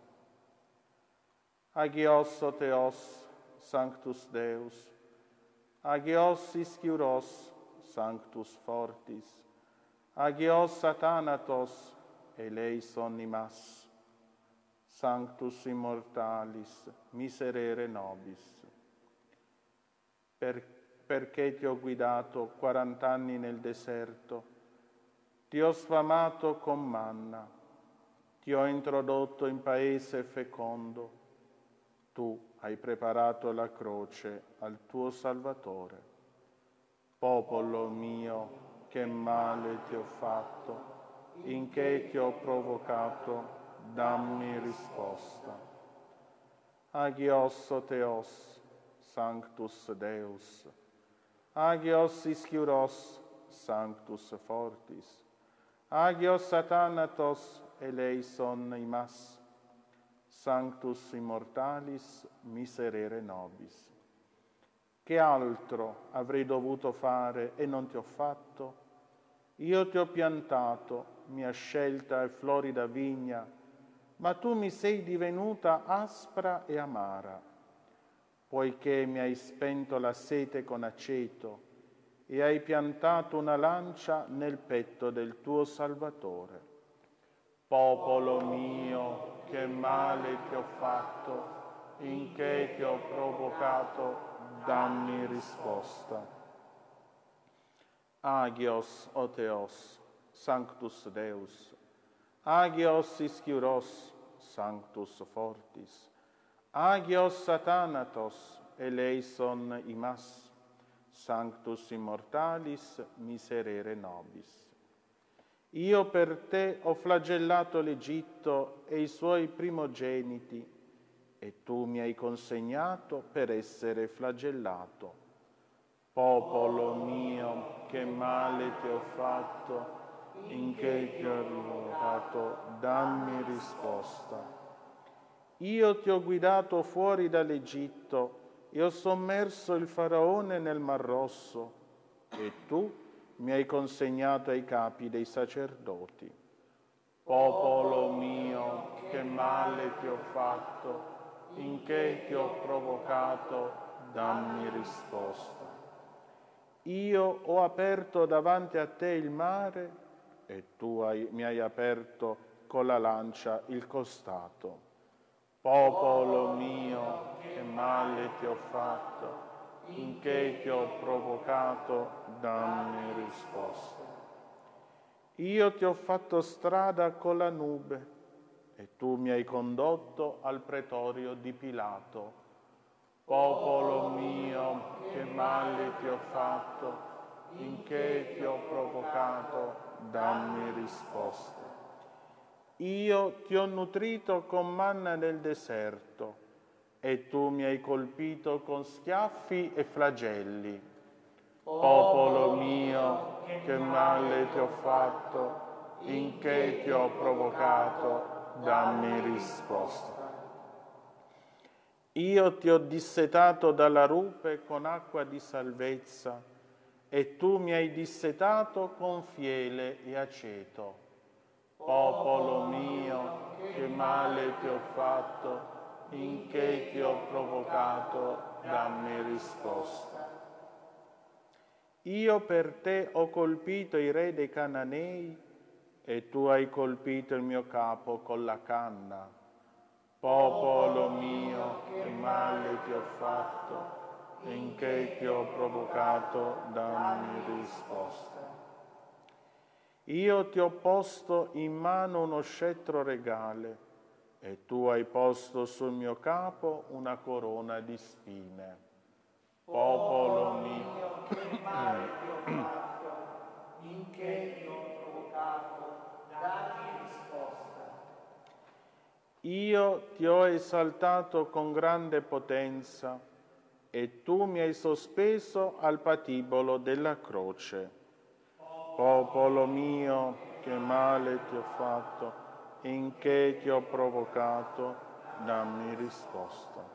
Agios o Theos, Sanctus Deus, Agios Ischiuros, Sanctus Fortis, Agios Satanatos, eleison nimas, Sanctus Immortalis, miserere nobis. Per, perché ti ho guidato quarant'anni nel deserto, ti ho sfamato con manna, ti ho introdotto in paese fecondo, tu hai preparato la croce al tuo Salvatore. Popolo mio, che male ti ho fatto, in che ti ho provocato, dammi risposta. Agios o Theos, Sanctus Deus. Agios Ischiuros, Sanctus Fortis. Agios Satanatos, eleison imas. Sanctus Immortalis, miserere nobis. Che altro avrei dovuto fare e non ti ho fatto? Io ti ho piantato, mia scelta e florida vigna, ma tu mi sei divenuta aspra e amara, poiché mi hai spento la sete con aceto e hai piantato una lancia nel petto del tuo Salvatore. Popolo mio, che male ti ho fatto, in che ti ho provocato, dammi risposta. Agios o Theos, Sanctus Deus. Agios Ischiuros, Sanctus Fortis. Agios Satanatos, eleison imas. Sanctus Immortalis, miserere nobis. Io per te ho flagellato l'Egitto e i suoi primogeniti, e tu mi hai consegnato per essere flagellato. Popolo mio, che male ti ho fatto, in che ti ho provocato, dammi risposta. Io ti ho guidato fuori dall'Egitto e ho sommerso il Faraone nel Mar Rosso, e tu mi hai consegnato ai capi dei sacerdoti. Popolo mio, che male ti ho fatto, in che ti ho provocato, dammi risposta. Io ho aperto davanti a te il mare e tu hai, mi hai aperto con la lancia il costato. Popolo mio, che male ti ho fatto, in che ti ho provocato, dammi risposta. Io ti ho fatto strada con la nube e tu mi hai condotto al pretorio di Pilato. Popolo mio, che male ti ho fatto, in che ti ho provocato, dammi risposta. Io ti ho nutrito con manna nel deserto e tu mi hai colpito con schiaffi e flagelli. Popolo mio, che male ti ho fatto, in che ti ho provocato, dammi risposta. Io ti ho dissetato dalla rupe con acqua di salvezza e tu mi hai dissetato con fiele e aceto. Popolo mio, che male ti ho fatto, in che ti ho provocato, dammi risposta. Io per te ho colpito i re dei Cananei e tu hai colpito il mio capo con la canna. Popolo mio, che male ti ho fatto, in che ti ho provocato, dammi risposta. Io ti ho posto in mano uno scettro regale e tu hai posto sul mio capo una corona di spine. Popolo mio, che male ti ho fatto, in che ti ho provocato, dammi risposta. Io ti ho esaltato con grande potenza e tu mi hai sospeso al patibolo della croce. Popolo mio, che male ti ho fatto, in che ti ho provocato, dammi risposta.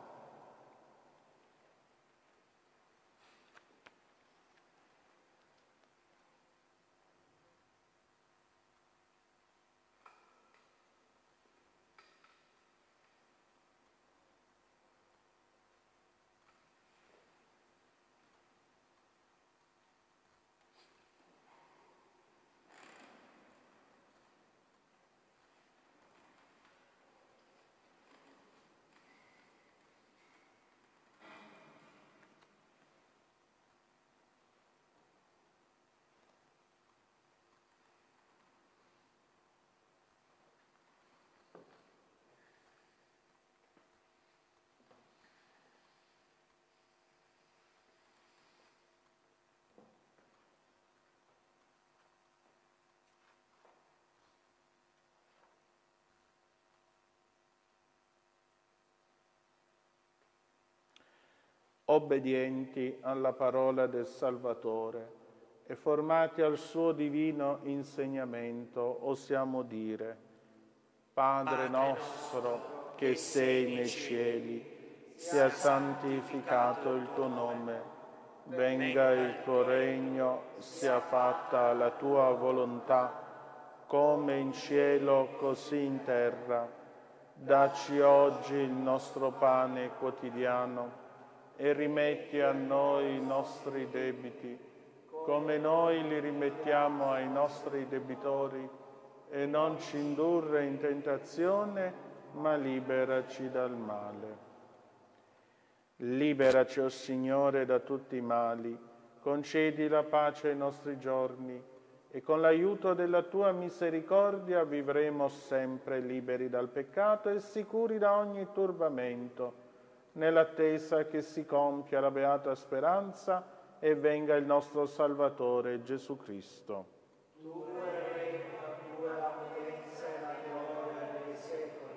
obbedienti alla parola del Salvatore e formati al suo divino insegnamento, osiamo dire: Padre nostro che sei nei cieli, sia santificato il tuo nome, venga il tuo regno, sia fatta la tua volontà, come in cielo così in terra. Dacci oggi il nostro pane quotidiano e rimetti a noi i nostri debiti, come noi li rimettiamo ai nostri debitori, e non ci indurre in tentazione, ma liberaci dal male. Liberaci, o Signore, da tutti i mali, concedi la pace ai nostri giorni, e con l'aiuto della tua misericordia vivremo sempre liberi dal peccato e sicuri da ogni turbamento, nell'attesa che si compia la beata speranza e venga il nostro Salvatore Gesù Cristo. Tuo regna, tua la potenza e la gloria nei secoli.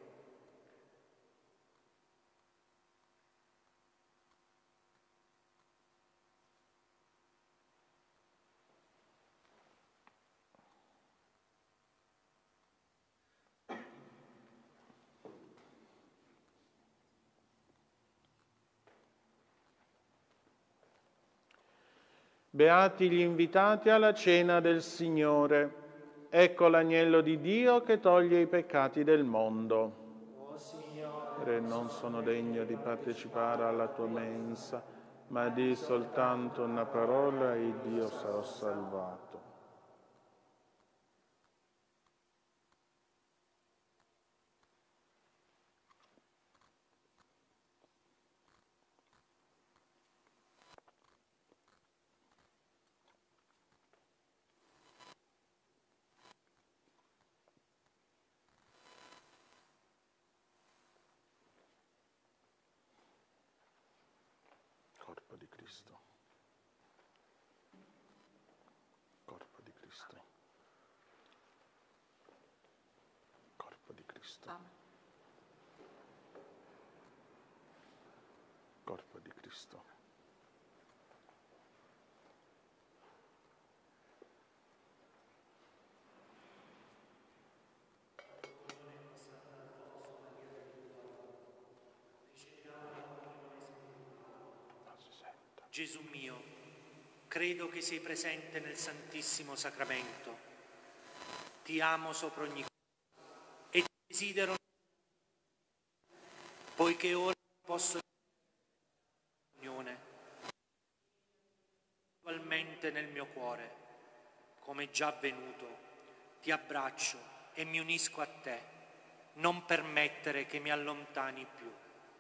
Beati gli invitati alla cena del Signore. Ecco l'agnello di Dio che toglie i peccati del mondo. O Signore, Non sono degno di partecipare alla tua mensa, ma di soltanto una parola e Dio sarà salvato. Corpo di Cristo. Corpo di Cristo. Corpo di Cristo. Amen. Corpo di Cristo. Gesù mio, credo che sei presente nel Santissimo Sacramento. Ti amo sopra ogni cosa e ti desidero, poiché ora posso unione attualmente nel mio cuore, come già avvenuto, ti abbraccio e mi unisco a te. Non permettere che mi allontani più.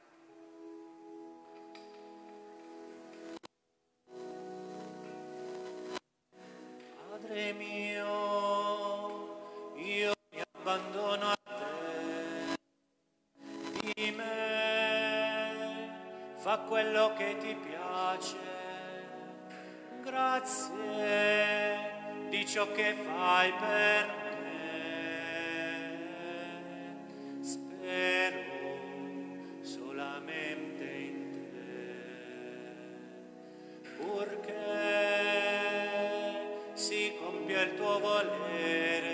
Padre mio, io mi abbandono a te, di me fa quello che ti piace, grazie di ciò che fai per me, spero solamente in te, purché si compia il tuo volere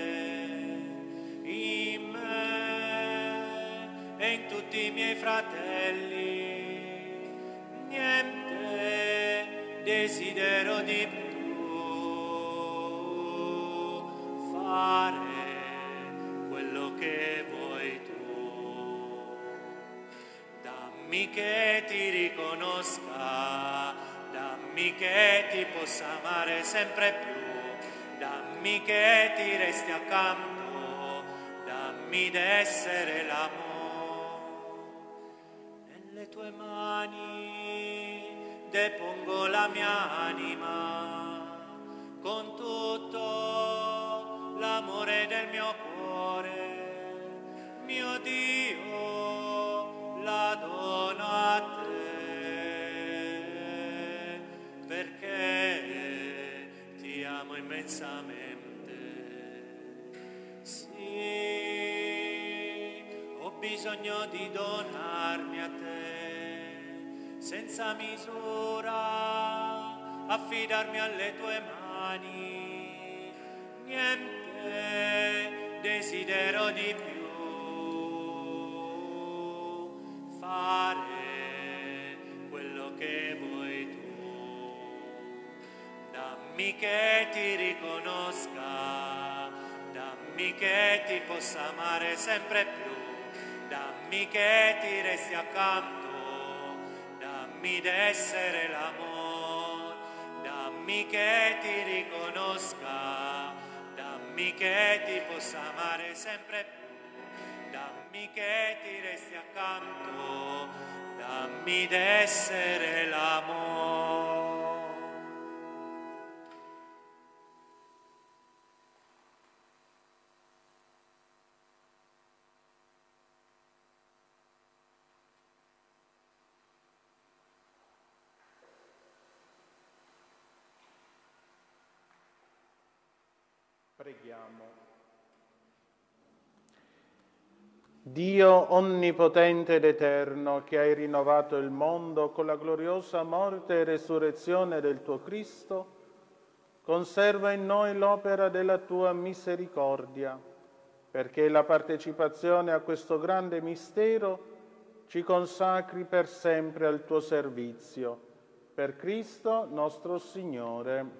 in me e in tutti i miei fratelli. Niente desidero di più, fare quello che vuoi tu. Dammi che ti riconosca, dammi che ti possa amare sempre più. Dammi che ti resti accanto, dammi d'essere l'amore. Nelle tue mani depongo la mia anima, con tutto l'amore del mio cuore. Mio Dio, la dono a te, perché ti amo immensamente. Sì, ho bisogno di donarmi a te, senza misura, affidarmi alle tue mani, niente desidero di più, fare quello che vuoi tu. Dammi che ti riconosca, dammi che ti possa amare sempre più, dammi che ti resti accanto, dammi d'essere l'amore, dammi che ti riconosca, dammi che ti possa amare sempre più, dammi che ti resti accanto, dammi d'essere l'amore. Preghiamo. Dio onnipotente ed eterno, che hai rinnovato il mondo con la gloriosa morte e resurrezione del tuo Cristo, conserva in noi l'opera della tua misericordia, perché la partecipazione a questo grande mistero ci consacri per sempre al tuo servizio. Per Cristo nostro Signore.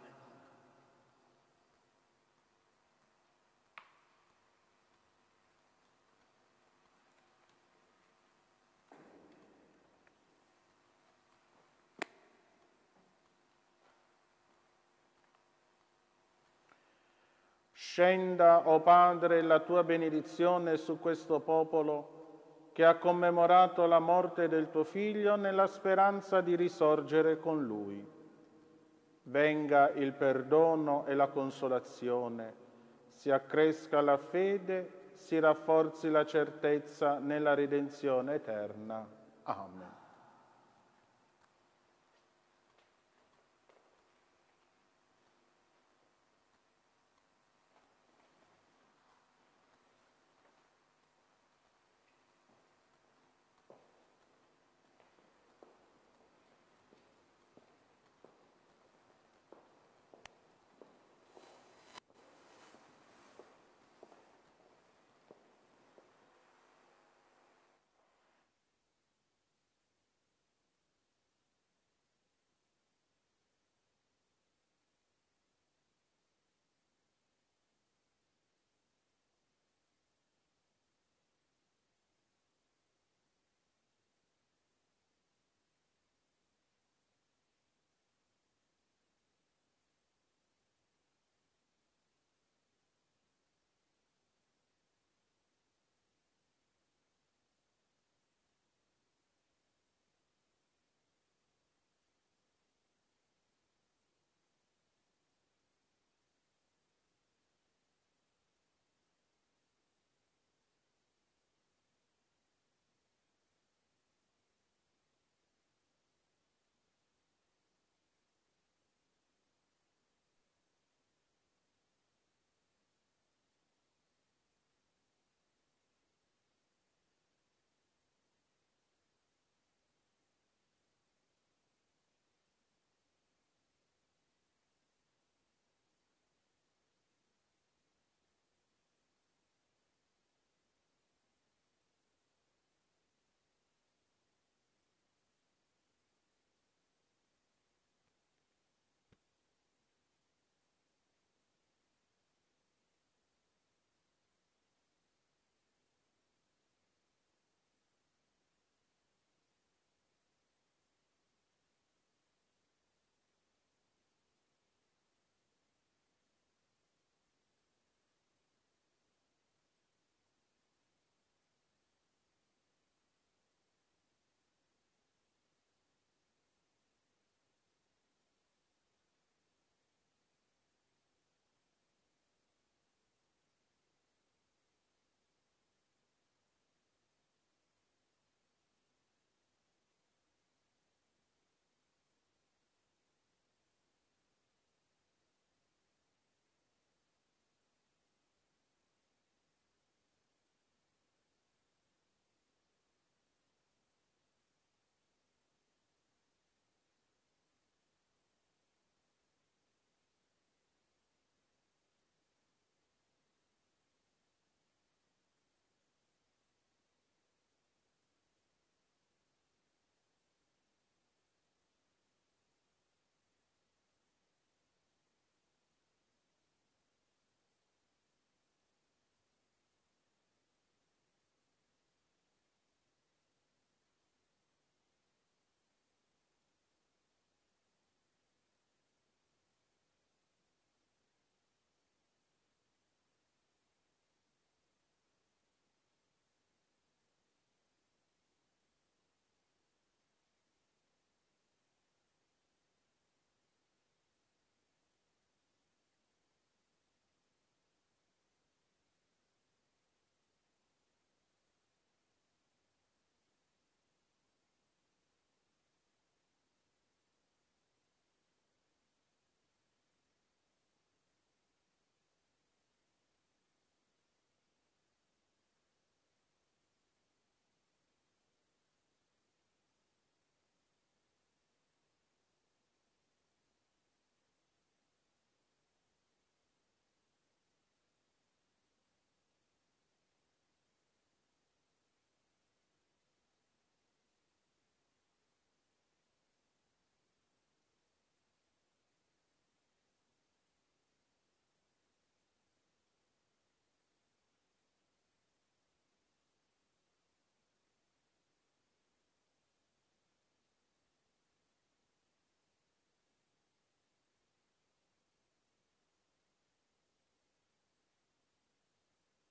Scenda, o Padre, la tua benedizione su questo popolo che ha commemorato la morte del tuo Figlio nella speranza di risorgere con Lui. Venga il perdono e la consolazione, si accresca la fede, si rafforzi la certezza nella redenzione eterna. Amen.